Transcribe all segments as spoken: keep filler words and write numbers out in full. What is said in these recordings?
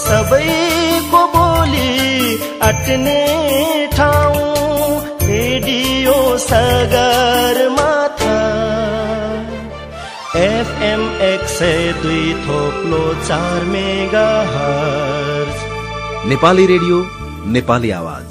सबैको बोली अट्ने ठाउँ रेडियो सगरमाथा एफएम एक सय दुई थोप्लो चार megahertz Nepali radio Nepali आवाज।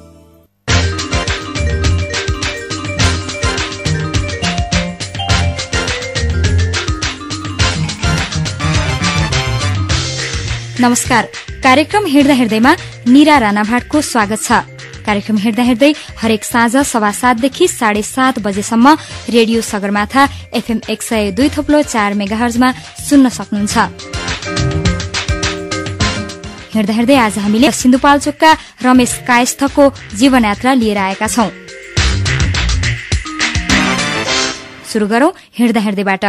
नमस्कार। कार्यक्रम हिँड्दा हिँड्दैमा निरा राणाभाटको स्वागत छ। कार्यक्रम हिँड्दा हिँड्दै हरेक साँझ सवा सातदेखि साढे सात बजेसम्म रेडियो सगरमाथा एफएम एक सय दुई थोप्लो चार मेगाहर्जमा सुन्न सक्नुहुन्छ। हिँड्दा हिँड्दै आज हामीले सिन्धुपाल्चोकका रमेश कायस्थको जीवन यात्रा लिएर आएका छौं। सुरु गरौं हिँड्दा हिँड्दैबाट।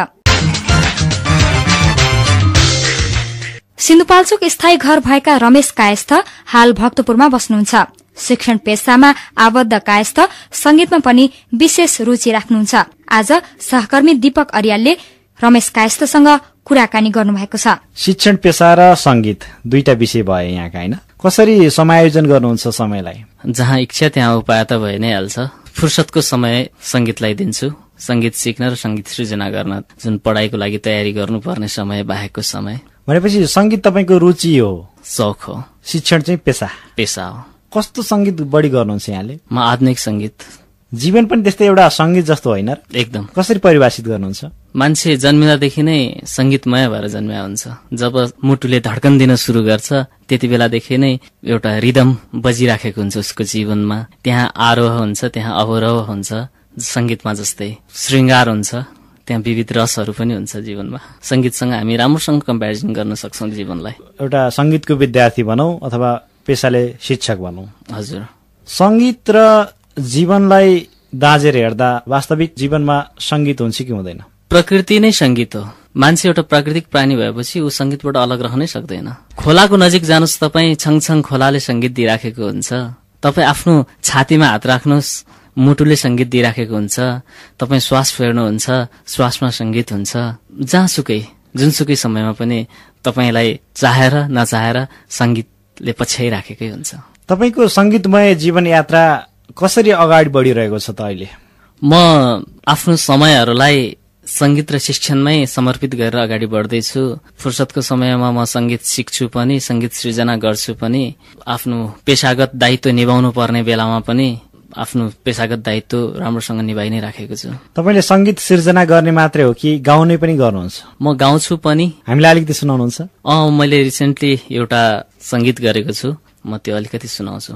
सिन्धुपाल्चोक स्थायी घर भएका रमेश कायस्थ हाल भक्तपुरमा बस्नुहुन्छ। शिक्षण पेशामा आबद्ध कायस्थ संगीतमा पनि विशेष रुचि राख्नुहुन्छ। आज सहकर्मी दीपक अर्यालले रमेश कायस्थसँग कुराकानी गर्नुभएको छ। शिक्षण पेशा र संगीत दुईटा विषय भए यहाँका, हैन? कसरी समायोजन गर्नुहुन्छ समयलाई? जहाँ इच्छा त्यहाँ उपाय त भइ नै हाल्छ। फुर्सदको समय संगीतलाई दिन्छु। संगीत सिक्न र संगीत सृजना गर्न जुन पढाइको लागि तयारी गर्नुपर्ने समय बाहेकको समय। भनेपछि संगीत तपाईको रुचि हो, शौक हो। शिक्षण चाहिँ पेशा पेशा हो। कस्तो संगीत बढी गर्नुहुन्छ यहाँले? म आधुनिक संगीत। जीवन पनि त्यस्तै एउटा संगीत जस्तो होइन? एकदम। कसरी परिभाषित गर्नुहुन्छ? मान्छे जन्मिँदादेखि नै संगीतमय भएर जन्मिया हुन्छ। जब मुटुले धड्कन दिन सुरु गर्छ त्यति बेलादेखि नै एउटा रिदम बजिराखेको हुन्छ उसको जीवनमा। त्यहाँ आरोह हुन्छ, त्यहाँ अवरोह हुन्छ। संगीतमा जस्तै श्रृंगार हुन्छ, त्यहाँ विविध रसहरू पनि हुन्छ जीवनमा। संगीतसँग हामी राम्रोसँग कम्पेरिजन गर्न सक्छौं जीवनलाई। एउटा संगीतको विद्यार्थी भनौं अथवा पेशाले शिक्षक भनौं। हजुर। संगीत र जीवनलाई दाजेर हेर्दा वास्तविक जीवनमा संगीत हुन्छ कि हुँदैन? प्रकृति नै संगीत हो। मान्छे एउटा प्राकृतिक प्राणी भएपछि ऊ संगीतबाट अलग रहनै सक्दैन। खोलाको नजिक जानुस् तपाई, छङछङ खोलाले संगीत दिइराखेको हुन्छ। तपाई आफ्नो छातीमा हात राख्नुहोस्, मुटुले संगीत दिइराखेको हुन्छ। तपाई श्वास फेर्नुहुन्छ, श्वासमा संगीत हुन्छ। जहाँसुकै जुनसुकै समयमा पनि तपाईलाई चाहेर नचाहेर संगीतले पछ्याइराखेकै हुन्छ। तपाईको संगीतमय जीवन यात्रा कसरी अगाडि बढिरहेको छ त अहिले? म आफ्नो समयहरूलाई संगीत र शिक्षणमै समर्पित गरेर अगाडि बढ्दैछु। फुर्सदको समयमा म संगीत सिक्छु पनि, संगीत सृजना गर्छु पनि। आफ्नो पेशागत दायित्व निभाउनु पर्ने बेलामा पनि आफ्नो पेशागत दायित्व राम्रोसँग निभाइ नै राखेको छु। तपाईले संगीत सृजना गर्ने मात्रै हो कि गाउने पनि गर्नुहुन्छ? म गाउँछु पनि। हामीलाई अलिकति सुनाउनुहुन्छ? अँ, मैले रिसेन्टली एउटा संगीत गरेको छु, म त्यो अलिकति सुनाउँछु।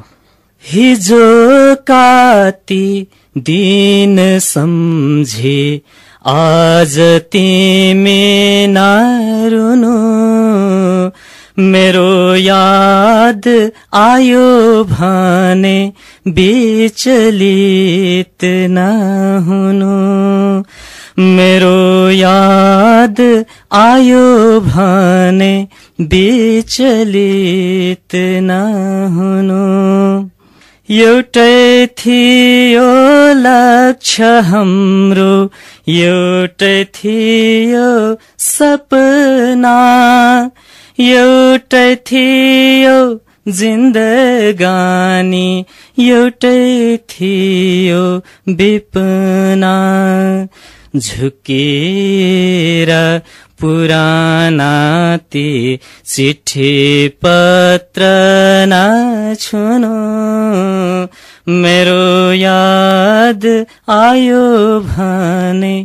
हिजो काती दिन सम्झे आज तिमी नरुनु, मेरो याद आयो भने विचलित नहुनु, मेरो याद आयो भने विचलित नहुनु। एउटै थियो लक्ष्य हाम्रो, एउटै थियो सपना, एउटै थियो जिन्दगानी, एउटै थियो विपना। झुकेर पुराना ती चिठी पत्र नछुनु, मेरो याद आयो भने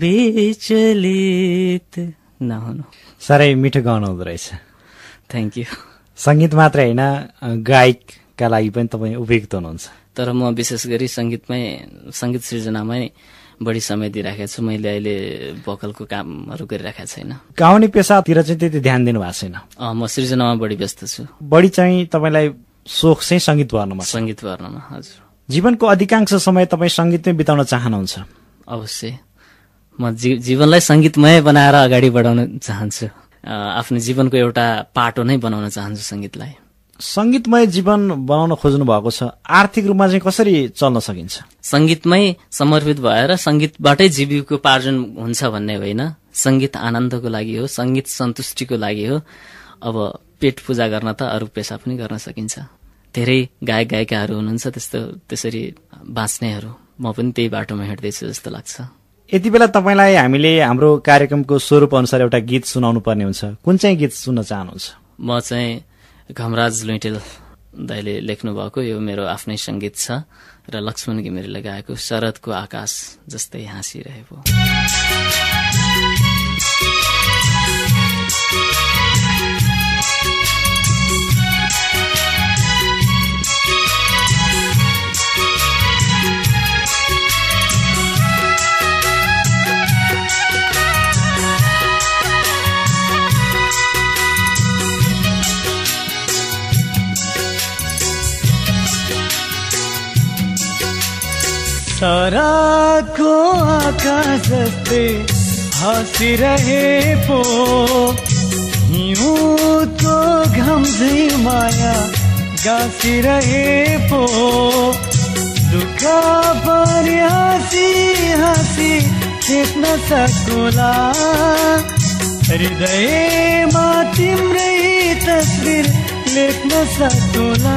विचलित नहुनु। साह्रै मिठो गाउनु हुँदो रहेछ। Thank you. संगीत मात्रै होइन, गायकका लागि पनि तपाईँ उपयुक्त हुनुहुन्छ। तर म विशेष गरी संगीतमै संगीत सृजनामै बढी समय दिइराखेको छु। मैले अहिले भोकलको कामहरू गरिराखेको छैन। गाउने पेसातिर चाहिँ त्यति ध्यान दिनु भएको छैन? अँ, म सृजनामा बढी व्यस्त छु। बढी चाहिँ तपाईँलाई सोख चाहिँ संगीत भर्नमा? संगीत भर्नमा, हजुर। जीवनको अधिकांश समय तपाईँ संगीतमै बिताउन चाहनुहुन्छ? अवश्य। म जी, जीवनलाई संगीतमय बनाएर अगाडि बढाउन चाहन्छु। आफ्नो जीवनको एउटा पाटो नै बनाउन चाहन्छु संगीतलाई। संगीतमय जीवन बनाउन खोज्नु भएको छ, आर्थिक रूपमा चाहिँ कसरी चल्न सकिन्छ? संगीतमै समर्पित भएर संगीतबाटै जीविकोपार्जन हुन्छ भन्ने होइन। संगीत आनन्दको लागि हो, संगीत सन्तुष्टिको लागि हो। अब पेट पूजा गर्न त अरू पेशा पनि गर्न सकिन्छ। धेरै गायक गायिकाहरू हुनुहुन्छ त्यस्तो त्यसरी बाँच्नेहरू, म पनि त्यही बाटोमा हिँड्दैछु जस्तो लाग्छ। यति बेला तपाईँलाई हामीले हाम्रो कार्यक्रमको स्वरूप अनुसार एउटा गीत सुनाउनु पर्ने हुन्छ, कुन चाहिँ गीत सुन्न चाहनुहुन्छ? म चाहिँ घमराज लुइटेल दाइले लेख्नु भएको यो मेरो आफ्नै संगीत छ र लक्ष्मण घिमिरेले गाएको शरदको आकाश जस्तै हाँसिरहेको। शरदको आकाश जस्तै हाँसिरहे पो, हिउँदको घाम झै माया गाँसिरहे पो, दुःख पनि हाँसी हाँसी खेप्न सकुला, हृदयमा तिम्रै तस्बिर लेख्न सकुला।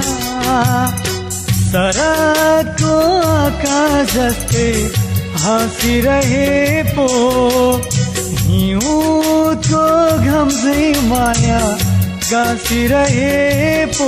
शरदको आकाश जस्तै हाँसिरहे पो, हिउँदको घाम झै माया गाँसिरहे पो।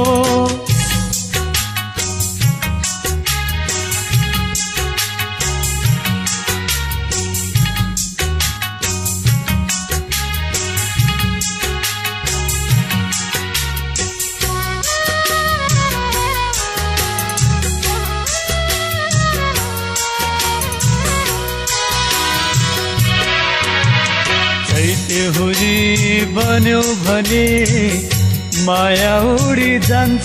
हुरी बन्यो भने माया उडी जान्छ,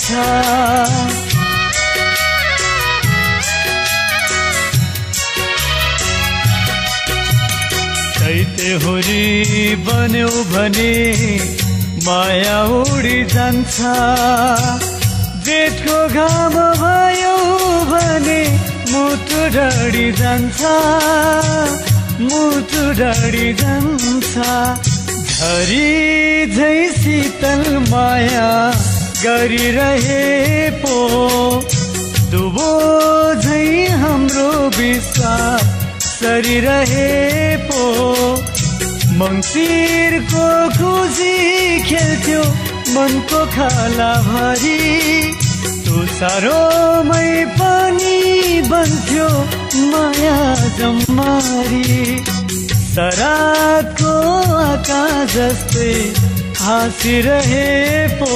चैते हुरी बन्यो भने माया उडी जान्छ, जेठको घाम भयो भने मुटु डढी जान्छ, मुटु डढी जान्छ। झरी झै शीतल माया गरिरहे पो, डुबो झै हाम्रो विश्वास सरिरहे पो, मङ्सिरको खुसी खेल्थ्यो मनको खाला भरी, तुसारोमै पनि बन्थ्यो माया जम्मारी। शरदको आकाश जस्तै हाँसिरहे पो,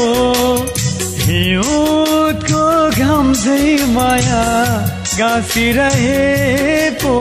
हिउँदको घाम झै माया गाँसिरहे पो।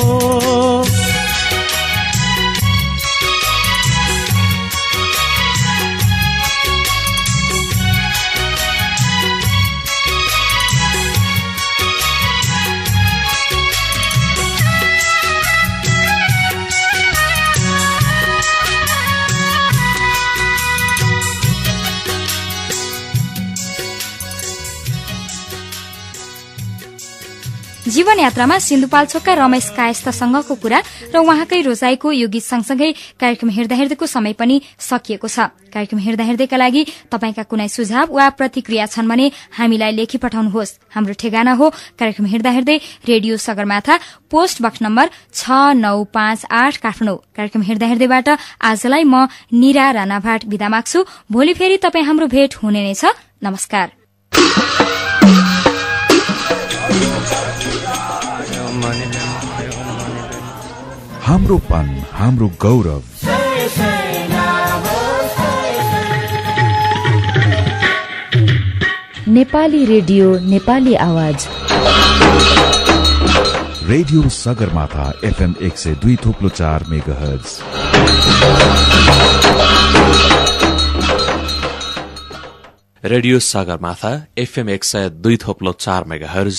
जीवन यात्रामा सिन्धुपाल्चोकका रमेश कायस्थसँगको कुरा र उहाँकै रोजाईको यो गीत सँगसँगै कार्यक्रम हेर्दा हेर्दैको समय पनि सकिएको छ। कार्यक्रम हेर्दा हेर्दैका लागि तपाईंका कुनै सुझाव वा प्रतिक्रिया छन् भने हामीलाई लेखी पठाउनुहोस्। हाम्रो ठेगाना हो कार्यक्रम हेर्दा हेर्दै radio Sagarmatha, post box number छ नौ पाँच आठ काठमाडौँ। कार्यक्रम हेर्दा हेर्दैबाट आजलाई म निरा राणाभाट बिदा माग्छु। भोलि फेरि तपाई हाम्रो भेट हुने नै छ। नमस्कार। हाम्रो पन, हाम्रो गौरव। नेपाली रेडियो, नेपाली आवाज। रेडियो सगरमाथा एफएम एक सय दुई थोप्लो चार मेगाहर्ज। रेडियो सगरमाथा एफएम एक सय दुई थोप्लो चार मेगाहर्ज